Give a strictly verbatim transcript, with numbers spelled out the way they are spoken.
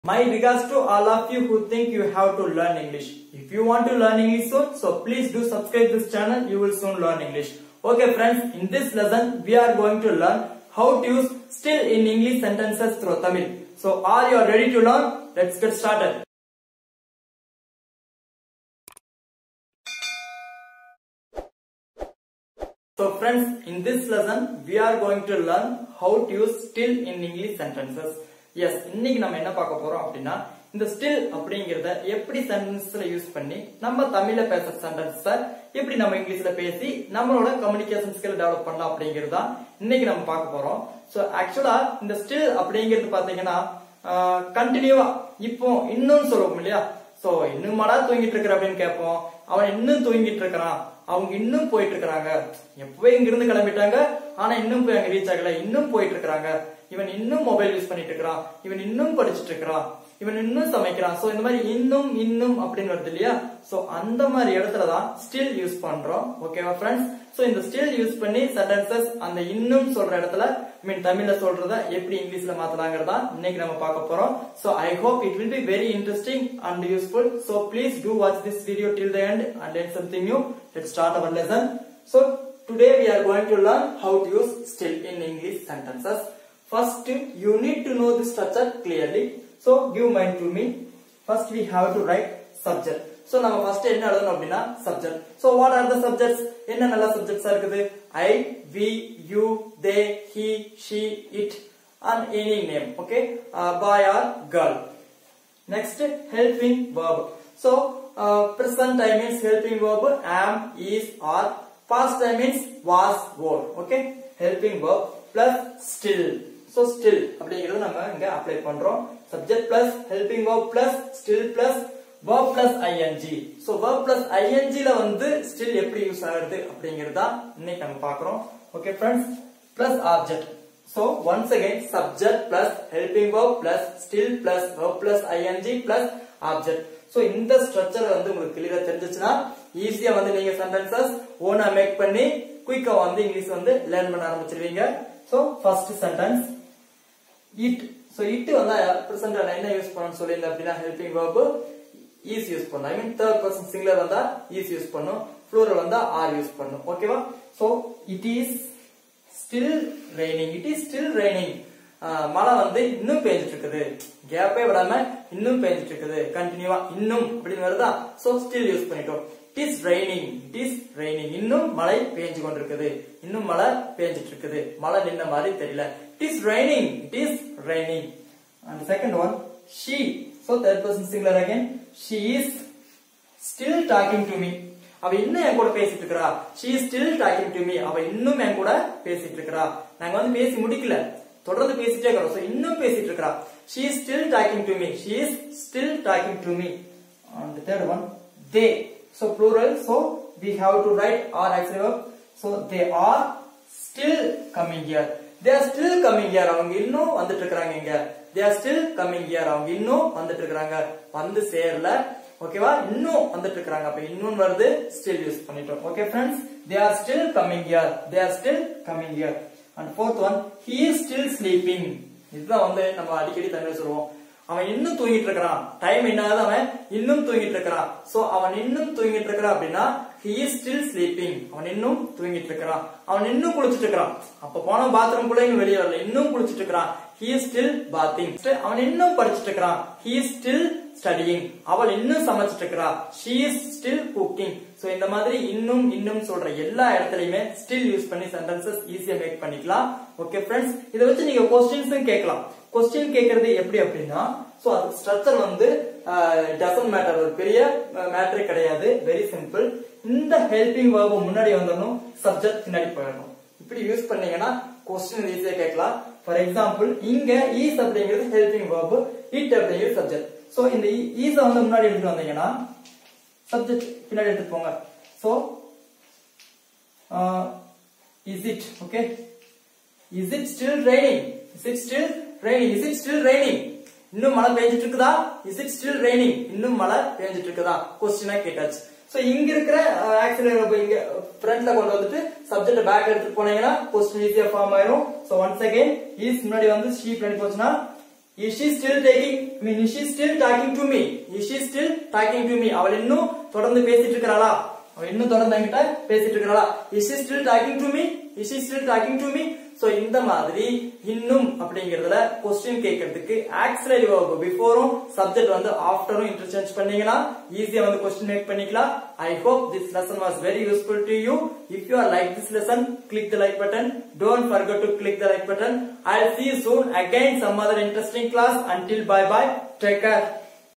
My regards to all of you who think you have to learn English. If you want to learn English soon, so please do subscribe this channel. You will soon learn English. Okay friends, in this lesson we are going to learn how to use still in English sentences through Tamil. So are you ready to learn? Let's get started. So friends, in this lesson we are going to learn how to use still in English sentences. Yes, இன்னைக்கு நம்ம என்ன பார்க்க போறோம் அப்படினா இந்த still அப்படிங்கறத எப்படி சென்டென்ஸ்ல use பண்ணி நம்ம தமிழ்ல பேசுற சென்டென்ஸை எப்படி நம்ம இங்கிலீஷ்ல பேசி நம்மளோட கம்யூனிகேஷன் ஸ்கில் டெவலப் பண்ணலாம் அப்படிங்கறத இன்னைக்கு நம்ம பார்க்க போறோம். சோ ஆக்சுவலா இந்த still அப்படிங்கிறது பாத்தீங்கன்னா கண்டினியூவா இப்போ இன்னும் சொல்லுவோம் இல்லையா? சோ இன்னுமாடா தூங்கிட்டு இருக்கற அப்படின்னு கேட்போம். அவன் இன்னும் தூங்கிட்டு இருக்கான், அவங்க இன்னும் போயிட்டு இருக்காங்க, எப்பவே இங்க இருந்து கிளம்பிட்டாங்க ஆனா இன்னும் போய் அங்க ரீச் ஆகல, இன்னும் போயிட்டு இருக்காங்க, இவன் இன்னும் மொபைல் யூஸ் பண்ணிட்டு இருக்கான், இவன் இன்னும் படிச்சிட்டு இருக்கான், இவன் இன்னும் சமைக்கிறான். சோ இந்த மாதிரி இன்னும் இன்னும் அப்படின்னு வருது இல்லையா? சோ அந்த மாதிரி இடத்துலதான் ஸ்டில் யூஸ் பண்றோம். ஓகேவா ஃப்ரெண்ட்ஸ்? சோ இந்த ஸ்டில் யூஸ் பண்ணி சென்டென்சஸ் அந்த இன்னும் சொல்ற இடத்துல மீன் தமிழ்ல சொல்றத எப்படி இங்கிலீஷ்ல மாத்தலாங்கிறதா இன்னைக்கு நம்ம பார்க்க போறோம். So I hope it will be very interesting and useful. So please do watch this video till the end and learn something new. Let's start our lesson. So today we are going to learn how to use still in English sentences. First, you need to know the structure clearly. So give mind to me. First we have to write subject. So நம்ம first என்ன எழுதணும் அப்படினா subject. So what are the subjects? என்ன நல்ல subjects இருக்குது? I, we, you, they, he, she, it and any name. Okay? Uh, boy or girl. Next, helping verb. So uh, present time means helping verb am, is, are. Past time means was, were. Okay? Helping verb plus still. So still அப்படிங்கறது நம்ம இங்க apply பண்றோம். Subject plus helping verb plus still plus verb plus ing. So verb plus ing ல வந்து still எப்படி use ஆகுது அப்படிங்கறத இன்னைக்கு நம்ம பார்க்கறோம். Okay friends? Plus object. So once again subject plus helping verb plus still plus verb plus ing plus object. So இந்த structure வந்து உங்களுக்கு கிளியரா தெரிஞ்சிச்சுனா ஈஸியா வந்து நீங்க சென்டென்சஸ் ஓனா மேக் பண்ணி குயிக்கா வந்து இங்கிலீஷ் வந்து லேர்ன் பண்ண ஆரம்பிச்சிடுவீங்க. So first sentence it. So it வந்து present என்ன யூஸ் பண்ணனும் சொல்லிங்க அப்படினா helping verb is யூஸ் பண்ணனும். I mean third person singular வந்தா is யூஸ் பண்ணனும், plural வந்தா are யூஸ் பண்ணனும். ஓகேவா? So it is still raining. It is still raining. மழை வந்து இன்னும் பெய்ஞ்சிட்டு இருக்குது, கேப்பே விடாம இன்னும் பெய்ஞ்சிட்டு இருக்குது, கண்டினியூவா இன்னும் அப்படின்னு வருதா? So still யூஸ் பண்ணிட்டோம். It is raining. It is raining. இன்னும் மழை பெய்ஞ்சு கொண்டிருக்குது, இன்னும் மழை பெய்ஞ்சிட்டு இருக்குது, மழை நின்ன மாதிரி தெரியல. It is raining. It is raining. And the second one, she. So third person singular again. She is still talking to me. அவ இன்னும் என் கூட பேசிட்டு இருக்கறா. She is still talking to me. அவ இன்னும் என் கூட பேசிட்டு இருக்கறா. நாங்க வந்து பேசி முடிக்கல, தொடர்ந்து பேசிட்டே இருக்கறோம். So இன்னும் பேசிட்டு இருக்கறா. She is still talking to me. She is still talking to me. And the third one, they. So plural. So we have to write are auxiliary verb. So they are still coming here. They are still coming here. அவங்க இன்னும் வந்துட்டு இருக்காங்க இங்க. They are still coming here. அவங்க இன்னும் வந்துட்டு இருக்காங்க. வந்து சேரல. ஓகேவா? இன்னும் வந்துட்டு இருக்காங்க. அப்ப இன்னும் வருது, still யூஸ் பண்ணிட்டோம். Okay friends? They are still coming here. They are still coming here. And fourth one, he is still sleeping. இதுதான் வந்து நம்ம அடிக்கடி தமிழ்ல சொல்லுவோம். அவன் இன்னும் தூங்கிட்டு இருக்கான். டைம் என்ன ஆகுது, அவன் இன்னும் தூங்கிட்டு இருக்கான். சோ அவன் இன்னும் தூங்கிட்டு இருக்கான் அப்படினா he is still sleeping. அவன் இன்னும் தூங்கிட்டு இருக்கான். அவன் இன்னும் குளிச்சிட்டு இருக்கான். அப்ப போன பாத்ரூம் குள்ள இன்னும் வெளிய வரல, இன்னும் குளிச்சிட்டு இருக்கான். he is still bathing. அவன் இன்னும் படிச்சிட்டு இருக்கான். he is still studying. அவள் இன்னும் சமைச்சிட்டு இருக்கா. she is still cooking. So இந்த மாதிரி இன்னும் இன்னும் சொல்ற எல்லா இடத்துலயுமே still யூஸ் பண்ணி சென்டென்சஸ் ஈஸியா மேக் பண்ணிக்கலாம். Okay friends? இத வச்சு நீங்க क्वेश्चंसம் கேட்கலாம். क्वेश्चन கேக்குறது எப்படி அப்படினா, சோ அது ஸ்ட்ரக்சர் வந்து டசன்ட் மேட்டர், ஒரு பெரிய மேட்டரே கிடையாது, வெரி சிம்பிள். இந்த ஹெல்பிங் verb முன்னாடி வந்தனும் சப்ஜெக்ட் பின்னாடி போயிடணும். இப்படி யூஸ் பண்ணீங்கன்னா क्वेश्चन ஈஸியா கேட்கலாம். ஃபார் எக்ஸாம்பிள் இங்க is அப்படிங்கிறது ஹெல்பிங் verb, it அப்படிங்கிறது சப்ஜெக்ட். சோ இந்த is வந்து முன்னாடி எடுத்து வந்தீங்கன்னா சப்ஜெக்ட் பின்னாடி எடுத்து போங்க. So is it okay? Is it still raining? Is it still raining? Is it still raining? இன்னும் மழை பெய்ஞ்சிட்டு இருக்குதா? Is it still raining? இன்னும் மழை பெய்ஞ்சிட்டு இருக்குதா? क्वेश्चना கேட்டாச்சு. சோ இங்க இருக்கிற ஆக்சுவலி நம்ம இங்க ஃப்ரண்ட்ல கொண்டு வந்துட்டு சப்ஜெக்ட் பேக் எடுத்து போனீங்கன்னா क्वेश्चन ஈஸியா ஃபார்ம் ஆயிடும். சோ once again is முன்னாடி வந்து she பின்னாடி போச்சுனா is she still taking I mean is she still talking to me is she still talking to me அவள் இன்னும் தொடர்ந்து பேசிட்டு இருக்கறாளா அவள் இன்னும் தொடர்ந்து என்கிட்ட பேசிட்டு இருக்கறாளா is she still talking to me is she still talking to me so இந்த மாதிரி இன்னும் அப்படிங்கறதுல क्वेश्चन கேக்குறதுக்கு ஆக்ஸிலரி வெர்ப் பிஃபோரும் சப்ஜெக்ட் வந்து ஆஃப்டரும் இன்டர்சேஞ்ச் பண்ணீங்கனா ஈஸியா வந்து क्वेश्चन மேக் பண்ணிக்கலாம் I hope this lesson was very useful to you if you are like this lesson click the like button don't forget to click the like button I'll see you soon again some other interesting class until bye bye take care